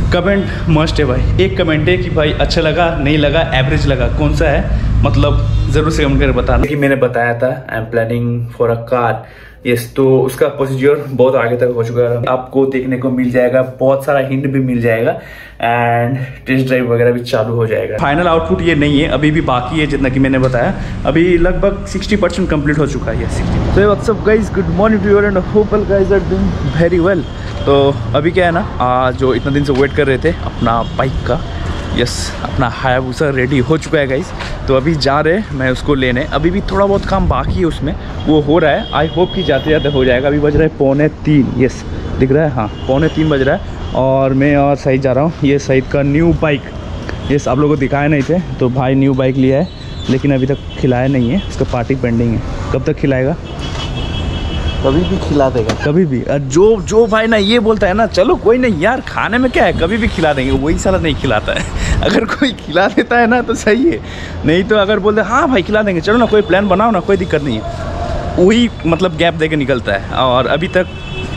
Comment must है भाई, एक कमेंट है कि भाई अच्छा लगा, नहीं लगा, एवरेज लगा, कौन सा है, मतलब ज़रूर से कमेंट कर बताना। कि मैंने बताया था I am planning for a car, yes, तो उसका प्रोसीजर बहुत आगे तक हो चुका है, आपको देखने को मिल जाएगा, बहुत सारा हिंट भी मिल जाएगा एंड टेस्ट ड्राइव वगैरह भी चालू हो जाएगा। फाइनल आउटपुट ये नहीं है, अभी भी बाकी है, जितना कि मैंने बताया अभी लगभग 60% कंप्लीट हो चुका है। 60। तो what's up guys, good morning to you and hope you guys are doing very well. तो अभी क्या है ना, जो इतना दिन से वेट कर रहे थे अपना बाइक का, यस, अपना हायाबुसा रेडी हो चुका है गाइस। तो अभी जा रहे हैं मैं उसको लेने, अभी भी थोड़ा बहुत काम बाकी है उसमें, वो हो रहा है, आई होप कि जाते जाते हो जाएगा। अभी बज रहा है 2:45, यस दिख रहा है, हाँ 2:45 बज रहा है और मैं और सईद जा रहा हूँ। ये सईद का न्यू बाइक, यस, आप लोगों को दिखाए नहीं थे, तो भाई न्यू बाइक लिया है लेकिन अभी तक खिलाया नहीं है, उसका पार्टी पेंडिंग है। कब तक खिलाएगा? कभी भी खिला देगा, कभी भी। जो भाई ना ये बोलता है ना, चलो कोई नहीं यार, खाने में क्या है, कभी भी खिला देंगे, वही साला नहीं खिलाता है। अगर कोई खिला देता है ना तो सही है, नहीं तो अगर बोलते हाँ भाई खिला देंगे, चलो ना कोई प्लान बनाओ ना, कोई दिक्कत नहीं है, वही मतलब गैप दे के निकलता है और अभी तक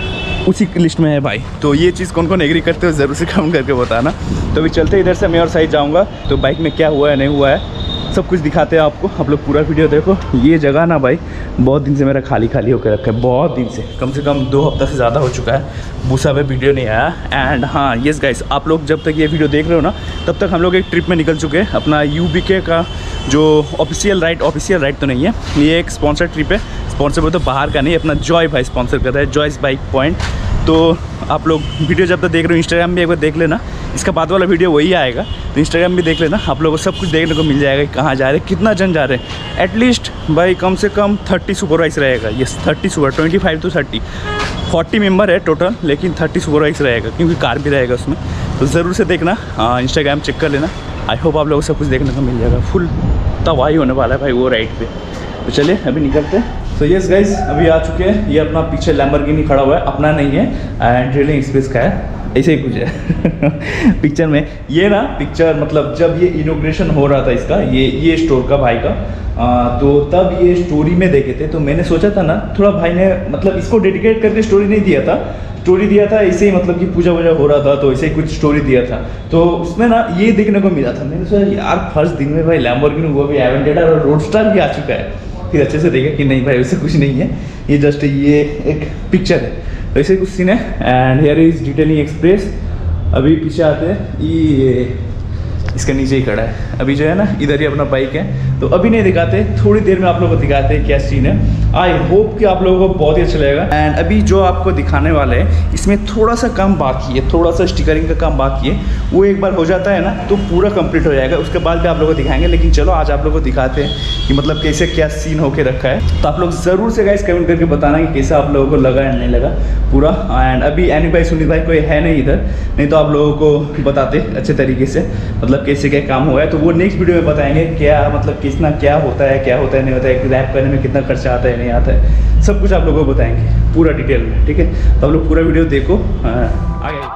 उसी लिस्ट में है भाई। तो ये चीज़ कौन कौन एग्री करते हो ज़रूर से कमेंट करके बताना। तो अभी चलते इधर से, मैं और साइड जाऊँगा, तो बाइक में क्या हुआ है नहीं हुआ है सब कुछ दिखाते हैं आपको, आप लोग पूरा वीडियो देखो। ये जगह ना भाई बहुत दिन से मेरा खाली होकर रखा है, बहुत दिन से, कम 2 हफ्ता से ज़्यादा हो चुका है, भूसा पे वीडियो नहीं आया। एंड हाँ यस गाइस, आप लोग जब तक ये वीडियो देख रहे हो ना, तब तक हम लोग एक ट्रिप में निकल चुके हैं, अपना UBK का जो ऑफिशियल राइड तो नहीं है, ये एक स्पॉन्सर ट्रिप है, स्पॉन्सर तो बाहर का नहीं, अपना जॉय भाई स्पॉन्सर कर रहा है, जॉयस बाइक पॉइंट। तो आप लोग वीडियो जब तक देख रहे हो, इंस्टाग्राम भी एक बार देख लेना, इसका बाद वाला वीडियो वही आएगा, तो इंस्टाग्राम भी देख लेना, आप लोगों को सब कुछ देखने को मिल जाएगा, कहाँ जा रहे हैं, कितना जन जा रहे हैं। एटलीस्ट भाई कम से कम 30 सुपरवाइज रहेगा, यस 30 सुपर, 25 to 30, 40 मेंबर है टोटल, लेकिन 30 सुपरवाइज रहेगा क्योंकि कार भी रहेगा उसमें। तो ज़रूर से देखना, इंस्टाग्राम चेक कर लेना, आई होप आप लोगों को सब कुछ देखने को मिल जाएगा। फुल तबाही होने वाला है भाई वो राइड पे। तो चलिए अभी निकलते हैं। तो यस गाइस, अभी आ चुके हैं, ये अपना पीछे लैम्बोर्गिनी खड़ा हुआ है, अपना नहीं है एंड ड्रिलिंग एक्सप्रेस का है, ऐसे ही कुछ है। पिक्चर में ये ना, पिक्चर मतलब जब ये इनॉग्रेशन हो रहा था इसका, ये स्टोर का भाई का, तो तब ये स्टोरी में देखे थे, तो मैंने सोचा था ना थोड़ा भाई ने मतलब इसको डेडिकेट करके स्टोरी नहीं दिया था, स्टोरी दिया था ऐसे ही, मतलब कि पूजा वूजा हो रहा था तो ऐसे ही कुछ स्टोरी दिया था, तो उसमें ना ये देखने को मिला था। मैंने सोचा यार फर्स्ट दिन में भाई लैम्बोर्गिनी, वो भी एवेंटेडर और रोडस्टर भी आ चुका है। फिर अच्छे से देखा कि नहीं भाई वैसे कुछ नहीं है, ये जस्ट ये एक पिक्चर है, वैसे कुछ सीन है। And here is detailing express. अभी पीछे आते हैं, ये इसके नीचे ही खड़ा है, अभी जो है ना इधर ही अपना बाइक है, तो अभी नहीं दिखाते, थोड़ी देर में आप लोगों को दिखाते हैं क्या सीन है। आई होप कि आप लोगों को बहुत ही अच्छा लगेगा। एंड अभी जो आपको दिखाने वाले हैं इसमें थोड़ा सा काम बाकी है, थोड़ा सा स्टिकरिंग का काम बाकी है, वो एक बार हो जाता है ना तो पूरा कंप्लीट हो जाएगा, उसके बाद भी आप लोगों को दिखाएंगे। लेकिन चलो आज आप लोगों को दिखाते हैं कि मतलब कैसे क्या सीन होके रखा है। तो आप लोग ज़रूर से गाइस कमेंट करके बताना कि कैसा आप लोगों को लगा या नहीं लगा पूरा। एंड अभी एनी भाई सुनील भाई कोई है नहीं इधर, नहीं तो आप लोगों को बताते अच्छे तरीके से मतलब कैसे क्या काम हुआ है, तो वो नेक्स्ट वीडियो में बताएंगे क्या मतलब कितना क्या होता है नहीं होता है, रैप करने में कितना खर्चा आता है नहीं आता है, सब कुछ आप लोगों को बताएंगे पूरा डिटेल में, ठीक है। तो आप लोग पूरा वीडियो देखो, आगे।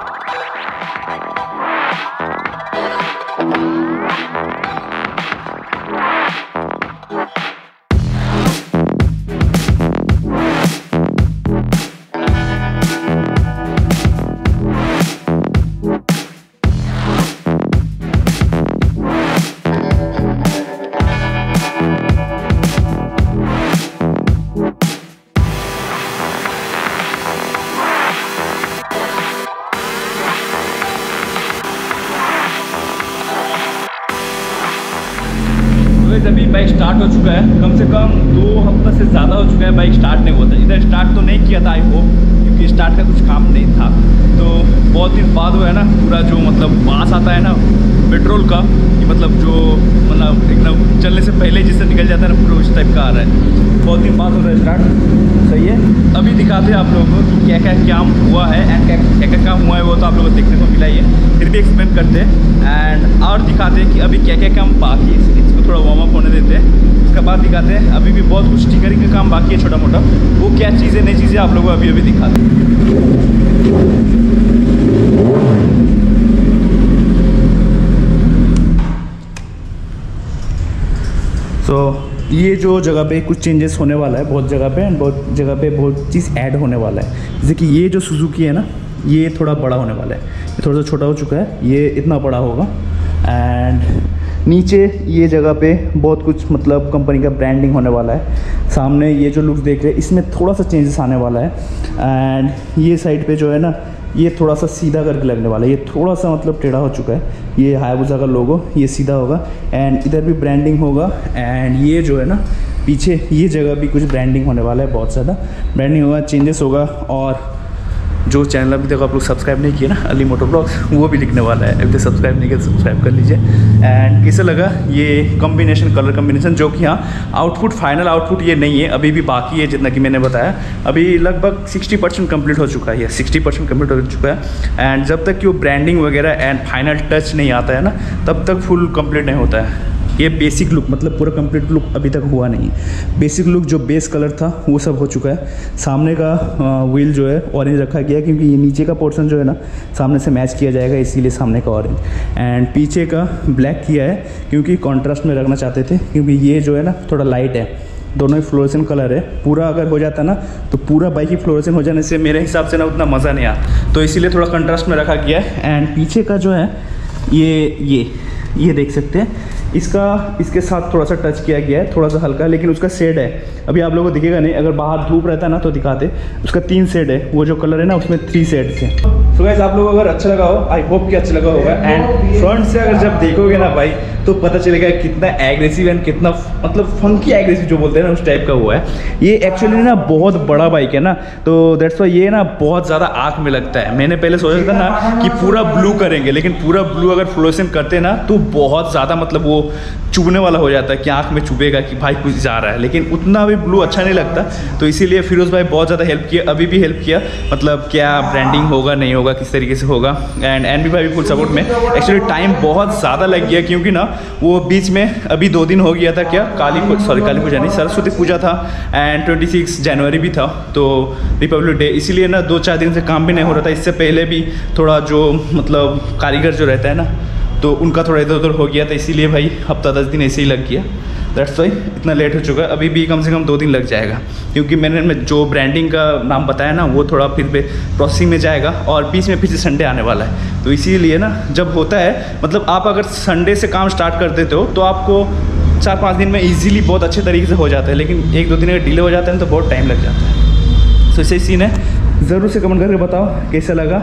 अभी बाइक स्टार्ट हो चुका है, कम से कम 2 हफ्ता से ज़्यादा हो चुका है बाइक स्टार्ट नहीं होता। इधर स्टार्ट तो नहीं किया था आई होप, क्योंकि स्टार्ट का कुछ काम नहीं था, तो बहुत दिन बाद हुआ है ना पूरा जो मतलब बास आता है ना पेट्रोल का, कि मतलब जो मतलब एकदम चलने से पहले जिससे निकल जाता है ना पूरा उस टाइप का आ रहा है, बहुत दिन बाद हो रहा है स्टार्ट। सही है, अभी दिखाते हैं आप लोगों को कि क्या क्या काम हुआ है एंड क्या क्या काम हुआ है, वो तो आप लोगों को देखने को मिला ही है, फिर भी एक्सप्लेन करते हैं एंड और दिखाते हैं कि अभी क्या क्या काम बाकी है, इसको थोड़ा वार्म अप होने देते हैं, उसके बाद दिखाते हैं। अभी भी बहुत कुछ स्टिकरिंग का काम बाकी है छोटा मोटा, वो क्या चीज़ें नई चीज़ें आप लोगों को अभी दिखाते हैं। सो ये जो जगह पे कुछ चेंजेस होने वाला है बहुत जगह पे, एंड बहुत जगह पे बहुत चीज़ ऐड होने वाला है। जैसे कि ये जो सुजुकी है ना, ये थोड़ा बड़ा होने वाला है, थोड़ा सा छोटा हो चुका है, ये इतना बड़ा होगा। एंड नीचे ये जगह पे बहुत कुछ मतलब कंपनी का ब्रांडिंग होने वाला है। सामने ये जो लुक देख रहे हैं इसमें थोड़ा सा चेंजेस आने वाला है। एंड ये साइड पे जो है ना ये थोड़ा सा सीधा करके लगने वाला है, ये थोड़ा सा मतलब टेढ़ा हो चुका है। ये हायाबुसा का लोगो ये सीधा होगा एंड इधर भी ब्रांडिंग होगा। एंड ये जो है ना पीछे ये जगह भी कुछ ब्रांडिंग होने वाला है, बहुत ज़्यादा ब्रांडिंग होगा, चेंजेस होगा। और जो चैनल अभी तक आप लोग सब्सक्राइब नहीं किए ना अली मोटो ब्लॉग्स, वो भी लिखने वाला है। अभी तक सब्सक्राइब नहीं किया तो सब्सक्राइब कर लीजिए। एंड कैसे लगा ये कॉम्बिनेशन, कलर कॉम्बिनेशन, जो कि हाँ आउटपुट फाइनल आउटपुट ये नहीं है, अभी भी बाकी है। जितना कि मैंने बताया अभी लगभग 60% कंप्लीट हो चुका है, 60% कंप्लीट हो चुका है। एंड जब तक कि वो ब्रांडिंग वगैरह एंड फाइनल टच नहीं आता है ना तब तक फुल कंप्लीट नहीं होता है। ये बेसिक लुक मतलब पूरा कंप्लीट लुक अभी तक हुआ नहीं है। बेसिक लुक जो बेस कलर था वो सब हो चुका है। सामने का व्हील जो है ऑरेंज रखा गया है क्योंकि ये नीचे का पोर्शन जो है ना सामने से मैच किया जाएगा, इसीलिए सामने का ऑरेंज। एंड पीछे का ब्लैक किया है क्योंकि कॉन्ट्रास्ट में रखना चाहते थे, क्योंकि ये जो है ना थोड़ा लाइट है, दोनों ही फ्लोरेसेंट कलर है। पूरा अगर हो जाता ना तो पूरा बाइक ही फ्लोरेसेंट हो जाने से मेरे हिसाब से ना उतना मज़ा नहीं आता, तो इसीलिए थोड़ा कंट्रास्ट में रखा गया है। एंड पीछे का जो है ये देख सकते हैं, इसके साथ थोड़ा सा टच किया गया है, थोड़ा सा हल्का, लेकिन उसका शेड है अभी आप लोगों को दिखेगा नहीं, अगर बाहर धूप रहता ना तो दिखाते। उसका 3 शेड है, वो जो कलर है ना उसमें 3 शेड्स हैं। सो गाइस आप लोगों को अगर अच्छा लगा हो, आई होप कि अच्छा लगा होगा। एंड फ्रंट से अगर जब देखोगे ना भाई तो पता चलेगा कितना एग्रेसिव एंड कितना मतलब फंकी एग्रेसिव जो बोलते हैं ना उस टाइप का हुआ है। ये एक्चुअली ना बहुत बड़ा बाइक है ना, तो दैट्स वाई ये ना बहुत ज़्यादा आँख में लगता है। मैंने पहले सोचा था ना कि पूरा ब्लू करेंगे, लेकिन पूरा ब्लू अगर फ्लोरेसेंट करते ना तो बहुत ज़्यादा मतलब वो चुभने वाला हो जाता है कि आँख में चुभेगा कि भाई कुछ जा रहा है, लेकिन उतना भी ब्लू अच्छा नहीं लगता। तो इसीलिए फिरोज़ भाई बहुत ज़्यादा हेल्प किया, अभी भी हेल्प किया, मतलब क्या ब्रांडिंग होगा नहीं होगा किस तरीके से होगा। एंड एनबी भाई भी फुल सपोर्ट में। एक्चुअली टाइम बहुत ज़्यादा लग गया क्योंकि ना वो बीच में अभी 2 दिन हो गया था, क्या काली पूजा नहीं सरस्वती पूजा था एंड 26 जनवरी भी था, तो रिपब्लिक डे, इसीलिए ना 2-4 दिन से काम भी नहीं हो रहा था। इससे पहले भी थोड़ा जो मतलब कारीगर जो रहता है ना तो उनका थोड़ा इधर उधर हो गया था, इसीलिए भाई हफ्ता 10 दिन ऐसे ही लग गया। दैट्स वाई इतना लेट हो चुका है। अभी भी कम से कम 2 दिन लग जाएगा क्योंकि मैंने जो ब्रांडिंग का नाम बताया ना वो थोड़ा फिर पे प्रोसेसिंग में जाएगा और बीच में फिर से संडे आने वाला है। तो इसीलिए ना जब होता है मतलब आप अगर संडे से काम स्टार्ट कर देते हो तो आपको 4-5 दिन में ईजिली बहुत अच्छे तरीके से हो जाता है, लेकिन 1-2 दिन अगर डिले हो जाता है तो बहुत टाइम लग जाता है। तो ऐसे ही सीन है। ज़रूर से कमेंट करके बताओ कैसा लगा।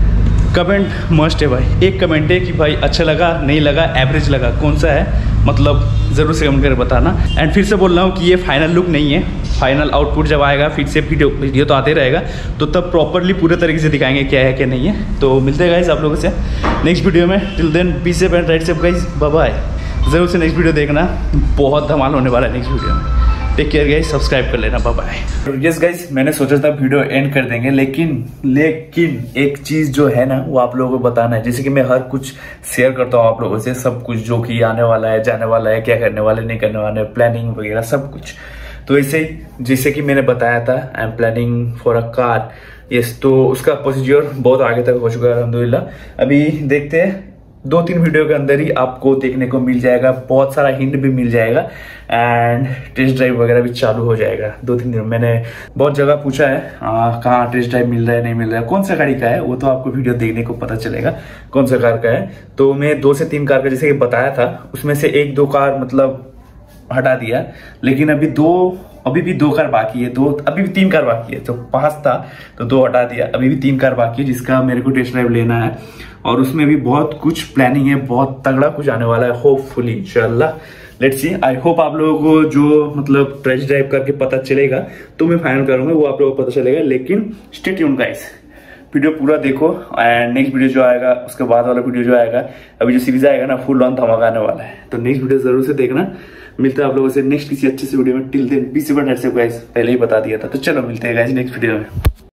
कमेंट मस्ट है भाई, एक कमेंट है कि भाई अच्छा लगा, नहीं लगा, एवरेज लगा, कौन सा है, मतलब ज़रूर से कमेंट करके बताना। एंड फिर से बोल रहा हूँ कि ये फाइनल लुक नहीं है, फाइनल आउटपुट जब आएगा फिर से वीडियो तो आते रहेगा, तो तब प्रॉपरली पूरे तरीके से दिखाएंगे क्या है क्या नहीं है। तो मिलते हैं गाइस आप लोगों से नेक्स्ट वीडियो में। Till then be safe and ride safe guys, bye bye. ज़रूर से नेक्स्ट वीडियो देखना, बहुत धमाल होने वाला है नेक्स्ट वीडियो में। टेक केयर गाइस, सब्सक्राइब कर लेना, बाय बाय। यस गाइस मैंने सोचा था वीडियो एंड कर देंगे, लेकिन एक चीज जो है ना वो आप लोगों को बताना है। जैसे कि मैं हर कुछ शेयर करता हूँ आप लोगों से, सब कुछ जो कि आने वाला है, जाने वाला है, क्या करने वाले, नहीं करने वाले, प्लानिंग वगैरह सब कुछ। तो ऐसे ही जैसे कि मैंने बताया था I am planning for a car, yes, तो उसका प्रोसीजर बहुत आगे तक हो चुका है अल्हम्दुलिल्लाह। अभी देखते हैं 2-3 वीडियो के अंदर ही आपको देखने को मिल जाएगा, बहुत सारा हिंट भी मिल जाएगा एंड टेस्ट ड्राइव वगैरह भी चालू हो जाएगा 2-3 दिन। मैंने बहुत जगह पूछा है कहाँ टेस्ट ड्राइव मिल रहा है, नहीं मिल रहा है, कौन सा गाड़ी का है, वो तो आपको वीडियो देखने को पता चलेगा कौन सा कार का है। तो मैं 2 से 3 कार का जैसे कि बताया था, उसमें से 1-2 कार मतलब हटा दिया, लेकिन अभी भी 2 कार बाकी है, अभी भी 3 कार बाकी है। तो 5 था तो 2 हटा दिया, अभी भी 3 कार बाकी है जिसका मेरे को टेस्ट ड्राइव लेना है, और उसमें भी बहुत कुछ प्लानिंग है, बहुत तगड़ा कुछ आने वाला है होपफुली इंशाल्लाह। लेट्स सी, आई होप आप लोगों को जो मतलब टेस्ट ड्राइव करके पता चलेगा तो मैं फाइनल करूंगा, वो आप लोगों को पता चलेगा। लेकिन स्टे ट्यून गाइस, वीडियो पूरा देखो एंड नेक्स्ट वीडियो जो आएगा उसके बाद वाला वीडियो जो आएगा, अभी जो सीरीज आएगा ना फुल ऑन धमाका आने वाला है, तो नेक्स्ट वीडियो जरूर से देखना। मिलता है आप लोगों से नेक्स्ट किसी अच्छे से वीडियो में। Till then be safe and ride safe guys, पहले ही बता दिया था। तो चलो मिलते हैं गाइस नेक्स्ट वीडियो में।